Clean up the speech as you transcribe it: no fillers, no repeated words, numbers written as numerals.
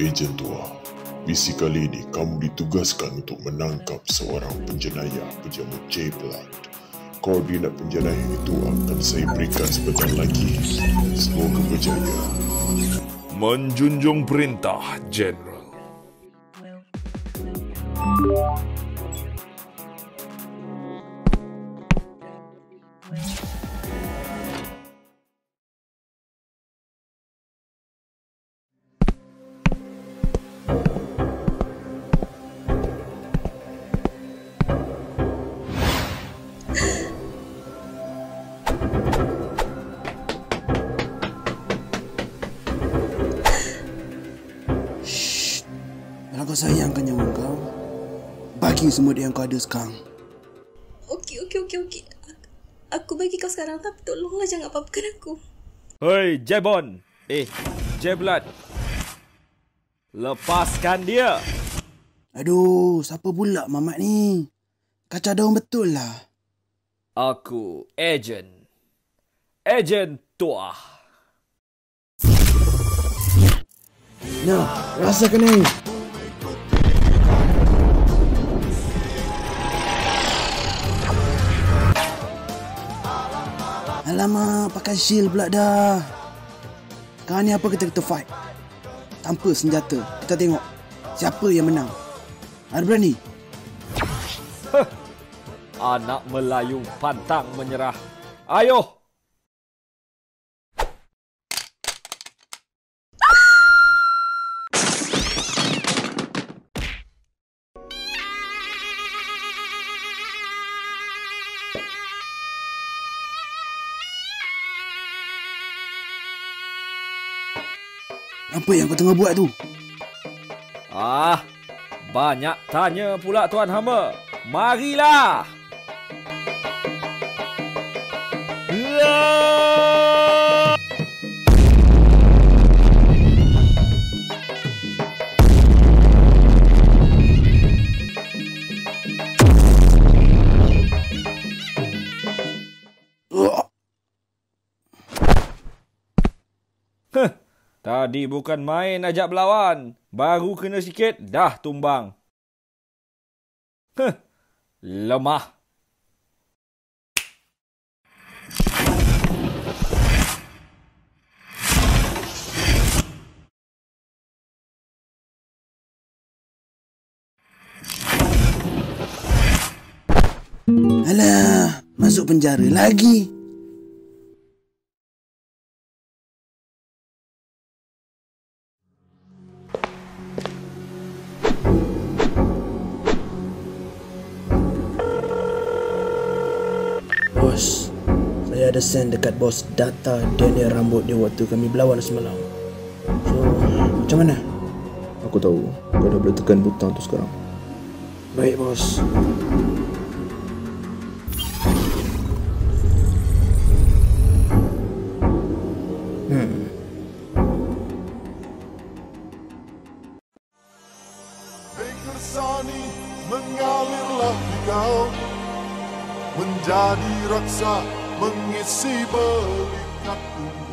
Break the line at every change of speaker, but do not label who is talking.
Ejen Tuah. Misi kali ini kamu ditugaskan untuk menangkap seorang penjenayah berjama J-Blood. Koordinat penjenayah itu akan saya berikan sebentar lagi. Semoga berjaya.
Menjunjung perintah, General.
Kalau kau sayangkan nyawa kau, bagi semua dia yang kau ada sekarang.
Okey. Aku bagi kau sekarang, tapi tolonglah jangan apa-apakan aku.
Hei, Jebon. J-Blood. Lepaskan dia.
Aduh, siapa pula Mamat ni? Kacau daun betul lah.
Aku Ejen Tuah.
Nah, rasakan ni. Alamak, pakai shield pula dah. Sekarang ni apa kita fight? Tanpa senjata. Kita tengok siapa yang menang. Ada berani?
Anak Melayu pantang menyerah. Ayo.
Apa yang kau tengah buat tu?
Banyak tanya pula Tuan Hamba. Marilah. Tadi bukan main ajak berlawan. Baru kena sikit, dah tumbang. Lemah.
Alah, masuk penjara lagi. Bos, saya ada send dekat bos data Daniel rambut dia waktu kami berlawan semalam. So, macam mana?
Aku tahu kau dah boleh tekan butang tu sekarang.
Baik, bos.
Kersani mengalirlah di kau, menjadi raksa mengisi belikatku.